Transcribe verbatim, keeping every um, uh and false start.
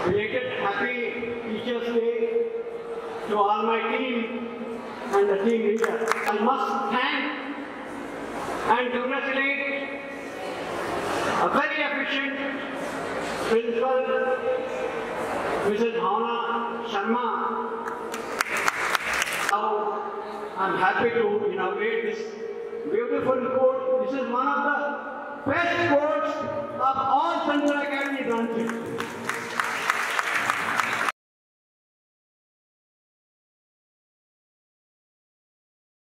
Belated Happy Teachers Day to all my team and the team leader. I must thank and congratulate a very efficient principal, Missus Bhavna Sharma. Now, I'm happy to inaugurate this beautiful court. This is one of the best courts of all Central Academy branches.